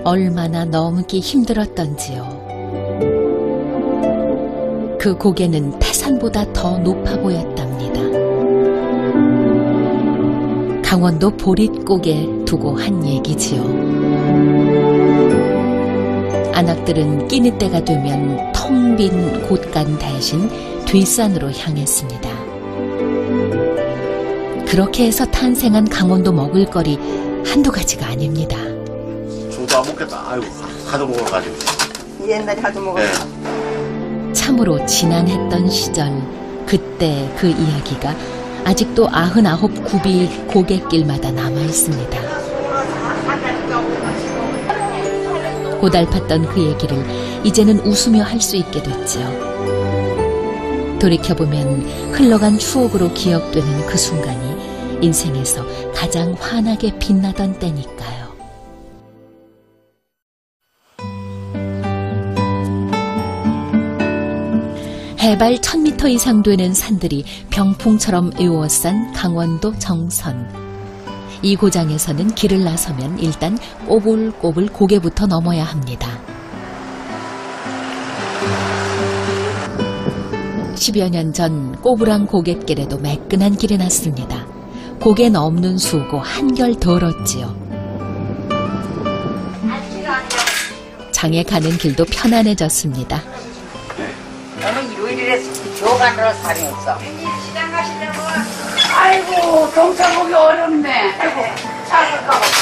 얼마나 넘기 힘들었던지요. 그 고개는 태산보다 더 높아 보였답니다. 강원도 보릿고개 두고 한 얘기지요. 안악들은 끼니 때가 되면 텅 빈 곳간 대신 뒷산으로 향했습니다. 그렇게 해서 탄생한 강원도 먹을거리 한두 가지가 아닙니다. 저도 안 먹겠다. 아유, 하도 먹어가지고. 옛날에 하도 먹었어. 네. 참으로 지난했던 시절, 그때 그 이야기가 아직도 99굽이 고갯길마다 남아있습니다. 고달팠던 그 얘기를 이제는 웃으며 할 수 있게 됐지요. 돌이켜보면 흘러간 추억으로 기억되는 그 순간이 인생에서 가장 환하게 빛나던 때니까요. 해발 1000m 이상 되는 산들이 병풍처럼 에워싼 강원도 정선. 이 고장에서는 길을 나서면 일단 꼬불꼬불 고개부터 넘어야 합니다. 10여 년 전 꼬부랑 고갯길에도 매끈한 길이 났습니다. 고개 넘는 수고 한결 덜었지요. 장에 가는 길도 편안해졌습니다. 오늘 일요일이라 교관으로 살이 없어. 시장 가시려고. 아이고 동차 보기 어렵네. 아이고 작을까 봐.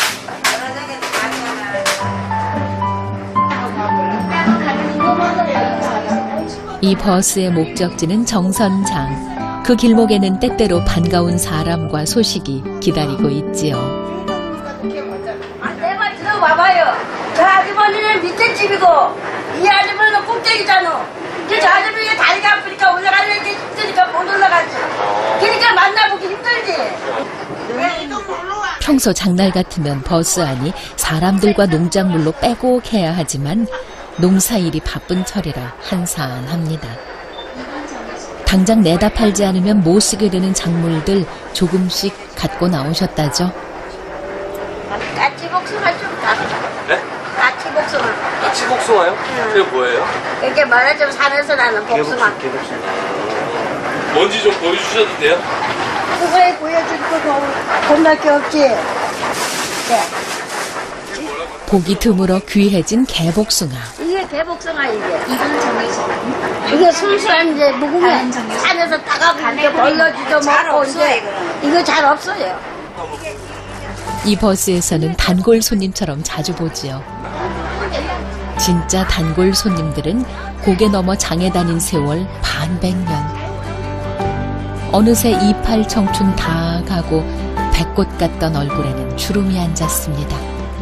이 버스의 목적지는 정선장. 그 길목에는 때때로 반가운 사람과 소식이 기다리고 있지요. 내 말 들어봐봐요. 저 아주머니는 밑에 집이고 이 아주머니는 꼭대기잖아. 이제 저 아주머니가 다리가 아프니까 올라가는 게 힘드니까 못 올라가지. 그러니까 만나보기 힘들지. 평소 장날 같으면 버스 안이 사람들과 농작물로 빼곡해야 하지만 농사일이 바쁜 철이라 한산합니다. 당장 내다 팔지 않으면 못 쓰게 되는 작물들 조금씩 갖고 나오셨다죠. 까치복숭아 좀 가. 네? 까치복숭아. 까치복숭아요? 그게 뭐예요? 이렇게 말하자면 산에서 나는 복숭아. 뭔지 좀 보여주셔도 돼요? 그거에 보여줄 거 겁날 게 없지. 네. 보기 드물어 귀해진 개복숭아. 이게 개복숭아 이게. 이건 정해서. 이게 순수한 이제 묵으면 산에서 따가고 이렇게 벌러지도 먹고 이제 이거 잘 없어요. 이 버스에서는 단골 손님처럼 자주 보지요. 진짜 단골 손님들은 고개 넘어 장에 다닌 세월 반백년. 어느새 이팔 청춘 다 가고 백꽃 같던 얼굴에는 주름이 앉았습니다.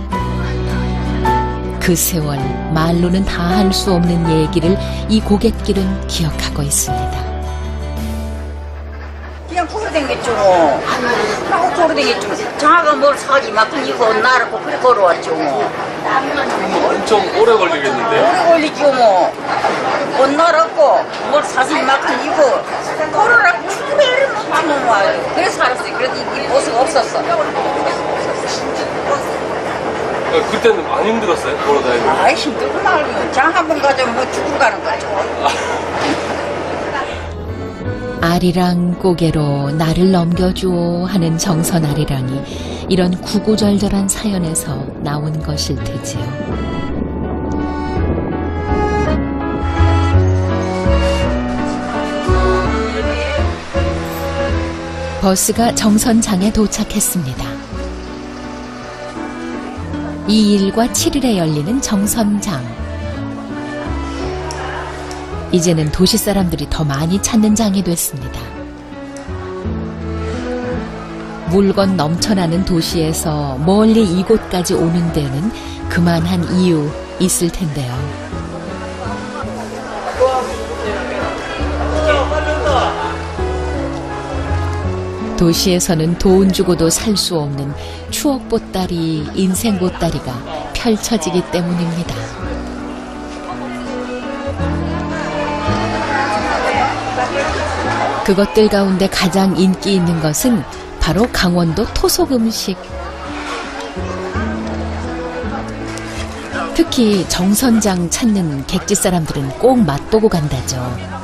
그 세월 말로는 다 할 수 없는 얘기를 이 고갯길은 기억하고 있습니다. 그냥 걸어댕겼죠 뭐. 하고 걸어댕겼죠. 장아가 뭘 사지 이만큼 이거 옷 나르고 그래 걸어왔죠 뭐. 엄청 오래 걸리겠는데요? 오래 걸리죠 뭐. 옷 나르고 뭘 사서 이만큼 이거 걸어라고 매일 먹지 뭐 와요. 그래서 살았어요. 그래도 이 버스가 없었어. 그때는 많이 힘들었어요? 걸어다니고? 아이 힘들고 말고 장 한 번 가자면 뭐 죽으러 가는 거죠. 아리랑 고개로 나를 넘겨주오 하는 정선 아리랑이 이런 구구절절한 사연에서 나온 것일 테지요. 버스가 정선장에 도착했습니다. 2일과 7일에 열리는 정선장. 이제는 도시 사람들이 더 많이 찾는 장이 됐습니다. 물건 넘쳐나는 도시에서 멀리 이곳까지 오는 데는 그만한 이유 있을 텐데요. 도시에서는 돈 주고도 살 수 없는 추억 보따리, 인생 보따리가 펼쳐지기 때문입니다. 그것들 가운데 가장 인기 있는 것은 바로 강원도 토속 음식. 특히 정선장 찾는 객지 사람들은 꼭 맛보고 간다죠.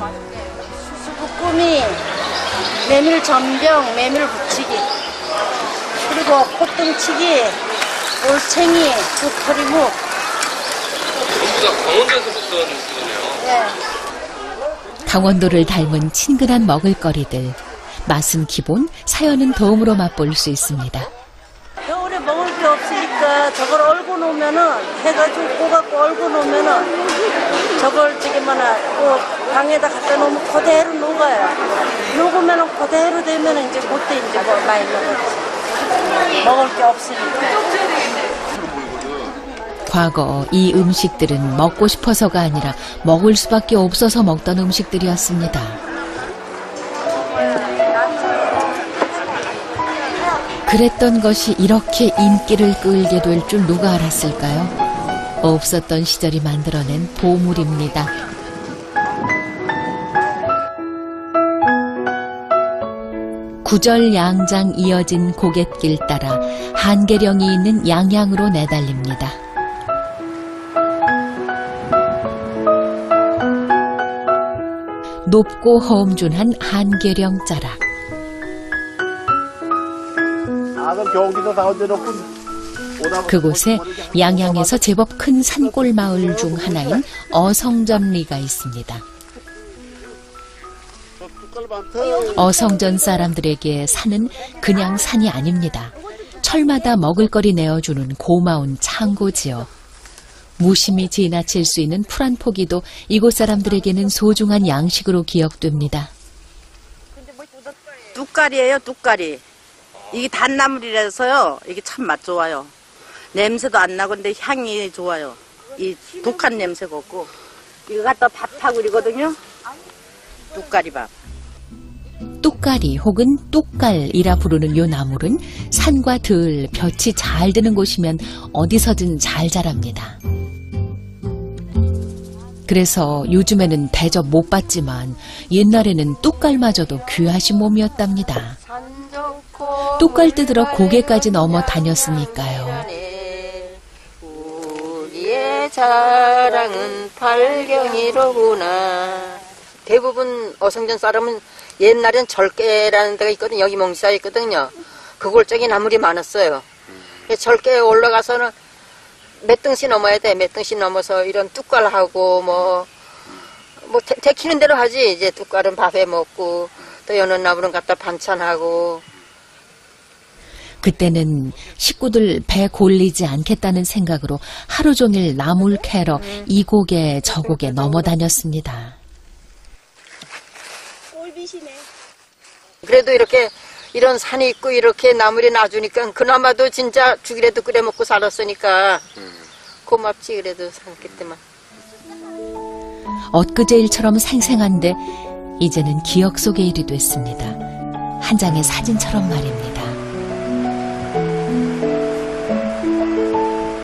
수북꾸미, 메밀 전병, 메밀 부치기, 그리고 콧등치기, 올챙이, 두터리묵. 전부 다 강원도에서 먹던 거네요. 네. 강원도를 닮은 친근한 먹을거리들. 맛은 기본, 사연은 덤으로 맛볼 수 있습니다. 겨울에 먹을 게 없으니까 저걸 얼고 놓으면은 해가지고 꼬갖고 얼고 놓으면은 저걸 방에다 갖다 놓으면 그대로 녹아요. 녹으면은 그대로 되면은 이제 그때 이제 뭐 많이 먹었지. 먹을 게 없으니까. 과거 이 음식들은 먹고 싶어서가 아니라 먹을 수밖에 없어서 먹던 음식들이었습니다. 그랬던 것이 이렇게 인기를 끌게 될 줄 누가 알았을까요? 없었던 시절이 만들어낸 보물입니다. 구절양장 이어진 고갯길 따라 한계령이 있는 양양으로 내달립니다. 높고 험준한 한계령 자락. 경기도 다 얹어놓고 그곳에 양양에서 제법 큰 산골 마을 중 하나인 어성전리가 있습니다. 어성전 사람들에게 산은 그냥 산이 아닙니다. 철마다 먹을거리 내어주는 고마운 창고지요. 무심히 지나칠 수 있는 풀 한 포기도 이곳 사람들에게는 소중한 양식으로 기억됩니다. 뚝갈이에요, 뚝갈이. 이게 단나물이라서요. 이게 참 맛 좋아요. 냄새도 안 나고 근데 향이 좋아요. 이 독한 냄새가 없고. 이거 갖다 밥하고 그러거든요. 뚝갈이 밥. 뚝갈이 혹은 뚝갈이라 부르는 요 나물은 산과 들, 볕이 잘 드는 곳이면 어디서든 잘 자랍니다. 그래서 요즘에는 대접 못 받지만 옛날에는 뚝갈마저도 귀하신 몸이었답니다. 뚝갈 뜯으러 고개까지 넘어 다녔으니까요. 우리의 자랑은 발경이로구나. 대부분 어성전 사람은 옛날엔 절개라는 데가 있거든요. 여기 몽사에 있거든요. 그 골짜기 나물이 많았어요. 절개에 올라가서는 몇 등씩 넘어야 돼. 몇 등씩 넘어서 이런 뚝갈하고 뭐 데키는 대로 하지. 이제 뚝갈은 밥에 먹고 또 여는 나물은 갖다 반찬하고. 그때는 식구들 배 골리지 않겠다는 생각으로 하루 종일 나물 캐러 이 고개 저 고개 넘어 다녔습니다. 그래도 이렇게 이런 산이 있고 이렇게 나물이 나주니까 그나마도 진짜 죽이라도 끓여 먹고 살았으니까 고맙지. 그래도 살았기 때문에. 엊그제일처럼 생생한데 이제는 기억 속의 일이 됐습니다. 한 장의 사진처럼 말입니다.